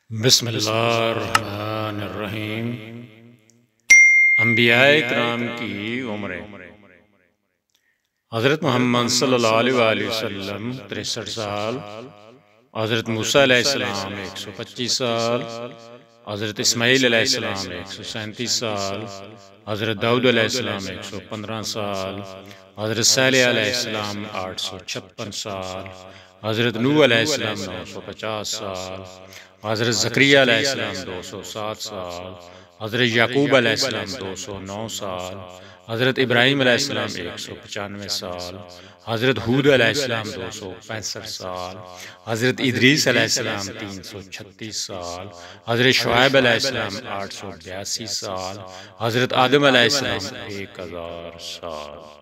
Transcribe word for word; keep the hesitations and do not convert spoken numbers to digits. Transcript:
बिस्मिल्लाहिर्रहमानिर्रहीम। अंबिया इकराम की उम्रें। हज़रत मोहम्मद सल्लल्लाहु अलैहि वसल्लम तिरसठ साल, हज़रत मूसा अलैहिस्सलाम एक सौ पच्चीस साल, हज़रत इस्माईल अलैहिस्सलाम एक सौ सैंतीस साल, हज़रत दाऊद अलैहिस्सलाम एक सौ पंद्रह साल, हज़रत सालेह अलैहिस्सलाम आठ सौ छप्पन साल, हज़रत नूह अलैहिस्सलाम नौ सौ पचास साल, हज़रत ज़करिया अलैहिस्सलाम दो सौ सात साल, हज़रत याकूब अलैहिस्सलाम दो सौ नौ साल, हज़रत इब्राहीम अलैहिस्सलाम एक सौ पचानवे साल, हज़रत हूद अलैहिस्सलाम दो सौ पैंसठ साल, हज़रत इदरीस अलैहिस्सलाम तीन सौ छत्तीस साल, हज़रत शुआइब अलैहिस्सलाम आठ सौ बयासी साल, हज़रत आदम अलैहिस्सलाम एक हज़ार साल।